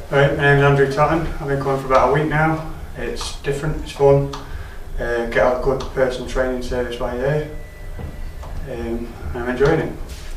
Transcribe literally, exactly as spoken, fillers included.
Right, my name's Andrew Totton. I've been coming for about a week now. It's different, it's fun. Uh, get a good personal training service by here. Um, I'm enjoying it.